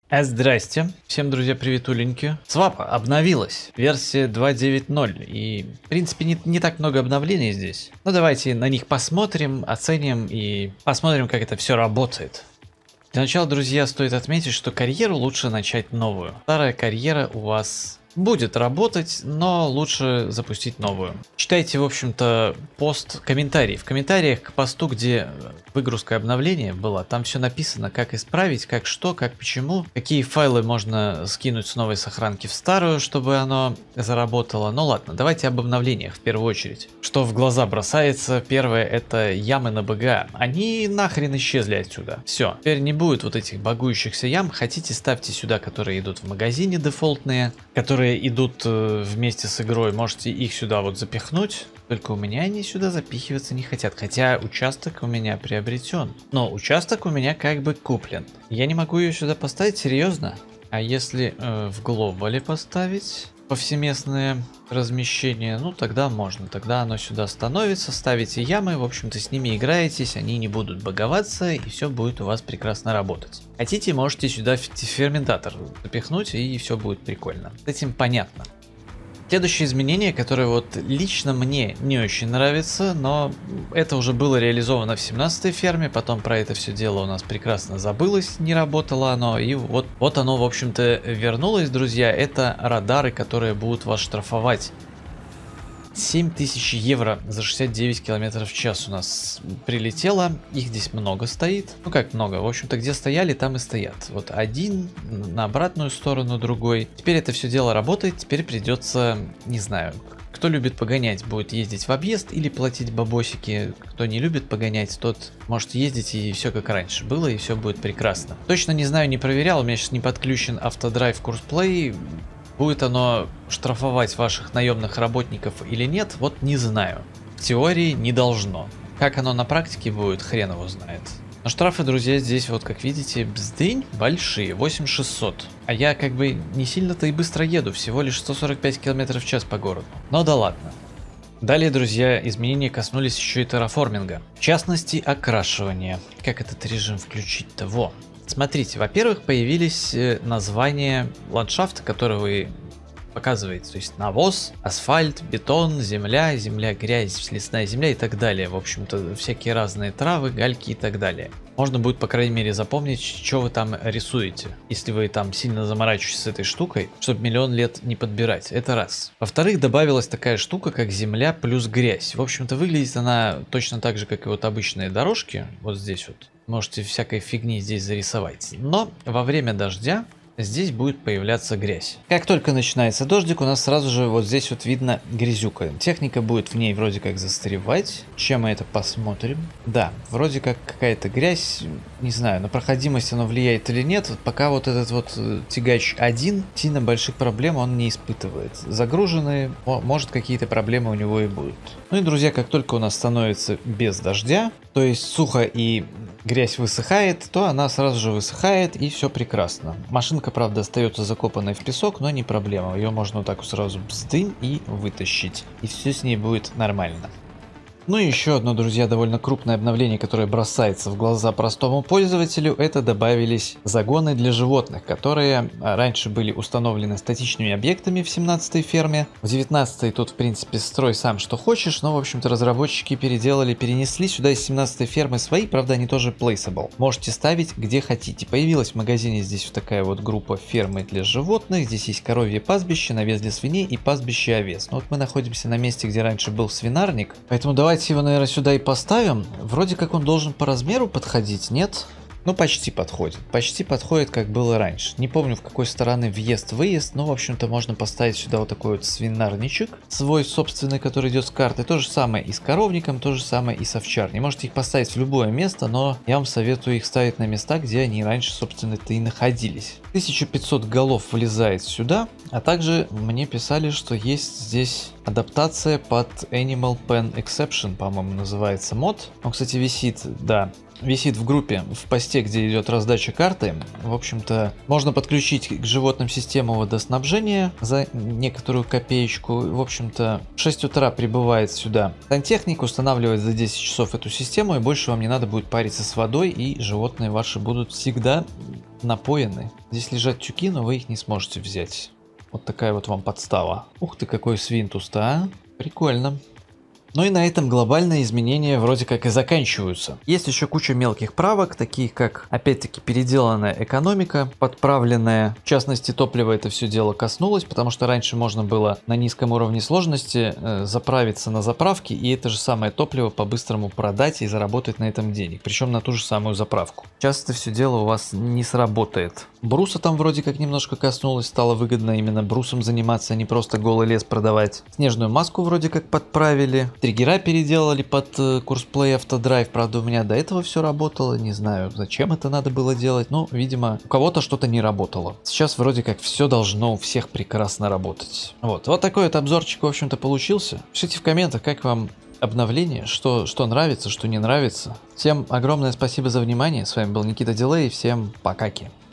Здрасте. Всем, друзья, приветуленьки. Свапа обновилась. Версия 2.9.0. И, в принципе, не так много обновлений здесь. Но давайте на них посмотрим, оценим и посмотрим, как это все работает. Для начала, друзья, стоит отметить, что карьеру лучше начать новую. Старая карьера у вас будет работать, но лучше запустить новую. Читайте, в общем-то, комментарий. В комментариях к посту, где выгрузка обновления была, там все написано, как исправить, как что, как почему, какие файлы можно скинуть с новой сохранки в старую, чтобы оно заработало. Ну ладно, давайте об обновлениях в первую очередь. Что в глаза бросается, первое, это ямы на БГА. Они нахрен исчезли отсюда. Все, теперь не будет вот этих багующихся ям. Хотите, ставьте сюда, которые идут в магазине дефолтные, которые идут вместе с игрой. Можете их сюда вот запихнуть. Только у меня они сюда запихиваться не хотят. Хотя участок у меня приобретен. Но участок у меня как бы куплен. Я не могу ее сюда поставить, серьезно? А если в глобале поставить повсеместное размещение, ну тогда можно. Тогда оно сюда становится. Ставите ямы, в общем-то с ними играетесь. Они не будут баговаться и все будет у вас прекрасно работать. Хотите, можете сюда ферментатор запихнуть и все будет прикольно. С этим понятно. Следующее изменение, которое вот лично мне не очень нравится, но это уже было реализовано в 17-й ферме, потом про это все дело у нас прекрасно забылось, не работало оно, и вот оно, в общем-то, вернулось, друзья. Это радары, которые будут вас штрафовать. 7000 евро за 69 километров в час у нас прилетело. Их здесь много стоит. Ну как много? В общем-то, где стояли, там и стоят. Вот один на обратную сторону, другой. Теперь это все дело работает. Теперь придется, не знаю, кто любит погонять, будет ездить в объезд или платить бабосики. Кто не любит погонять, тот может ездить, и все как раньше было, и все будет прекрасно. Точно не знаю, не проверял. У меня сейчас не подключен автодрайв курсплей. Будет оно штрафовать ваших наемных работников или нет, вот не знаю. В теории не должно. Как оно на практике будет, хрен его знает. Но штрафы, друзья, здесь вот как видите, бздынь большие, 8600. А я как бы не сильно-то и быстро еду, всего лишь 145 км в час по городу. Но да ладно. Далее, друзья, изменения коснулись еще и терраформинга. В частности, окрашивания. Как этот режим включить-то? Во. Смотрите, во-первых, появились названия ландшафта, которые вы показываете. То есть навоз, асфальт, бетон, земля, грязь, лесная земля и так далее. В общем-то, всякие разные травы, гальки и так далее. Можно будет, по крайней мере, запомнить, что вы там рисуете, если вы там сильно заморачиваетесь с этой штукой, чтобы миллион лет не подбирать. Это раз. Во-вторых, добавилась такая штука, как земля плюс грязь. В общем-то, выглядит она точно так же, как и вот обычные дорожки. Вот здесь вот. Можете всякой фигни здесь зарисовать. Но во время дождя здесь будет появляться грязь. Как только начинается дождик, у нас сразу же вот здесь вот видно грязюка. Техника будет в ней вроде как застревать. Чем мы это посмотрим? Да, вроде как какая-то грязь. Не знаю, на проходимость оно влияет или нет. Пока вот этот вот тягач 1, сильно больших проблем он не испытывает. Загруженные, может какие-то проблемы у него и будут. Ну и, друзья, как только у нас становится без дождя, то есть сухо и грязь высыхает, то она сразу же высыхает и все прекрасно. Машинка, правда, остается закопанной в песок, но не проблема. Ее можно вот так вот сразу бздынь и вытащить. И все с ней будет нормально. Ну и еще одно, друзья, довольно крупное обновление, которое бросается в глаза простому пользователю, это добавились загоны для животных, которые раньше были установлены статичными объектами в 17-й ферме. В 19-й тут, в принципе, строй сам что хочешь, но, в общем-то, разработчики перенесли сюда из 17-й фермы свои, правда, они тоже placeable. Можете ставить где хотите. Появилась в магазине здесь вот такая вот группа фермы для животных. Здесь есть коровье пастбище, навес для свиней и пастбище овец. Но вот мы находимся на месте, где раньше был свинарник, поэтому давайте его, наверное, сюда и поставим. Вроде как он должен по размеру подходить, нет? Ну, почти подходит. Почти подходит, как было раньше. Не помню, в какой стороны въезд-выезд, но, в общем-то, можно поставить сюда вот такой вот свинарничек. Свой собственный, который идет с карты. То же самое и с коровником, то же самое и с овчарней. Можете их поставить в любое место, но я вам советую их ставить на места, где они раньше, собственно-то, и находились. 1500 голов влезает сюда, а также мне писали, что есть здесь адаптация под Animal Pen Exception, по-моему, называется мод. Он, кстати, висит, да, висит в группе, в посте, где идет раздача карты. В общем-то, можно подключить к животным систему водоснабжения за некоторую копеечку. В общем-то, в 6 утра прибывает сюда сантехник, устанавливает за 10 часов эту систему, и больше вам не надо будет париться с водой, и животные ваши будут всегда напоены. Здесь лежат тюки, но вы их не сможете взять. Вот такая вот вам подстава. Ух ты, какой свинтус-то, а? Прикольно. Ну и на этом глобальные изменения вроде как и заканчиваются. Есть еще куча мелких правок, такие как, опять-таки, переделанная экономика, подправленная. В частности, топливо это все дело коснулось, потому что раньше можно было на низком уровне сложности заправиться на заправке, и это же самое топливо по-быстрому продать и заработать на этом денег. Причем на ту же самую заправку. Сейчас это все дело у вас не сработает. Бруса там вроде как немножко коснулось, стало выгодно именно брусом заниматься, а не просто голый лес продавать. Снежную маску вроде как подправили. Триггера переделали под курс Play Автодрайв, правда у меня до этого все работало, не знаю зачем это надо было делать, но видимо у кого-то что-то не работало. Сейчас вроде как все должно у всех прекрасно работать. Вот такой вот обзорчик в общем-то получился. Пишите в комментах, как вам обновление, что нравится, что не нравится. Всем огромное спасибо за внимание, с вами был Никита Дилей, всем покаки.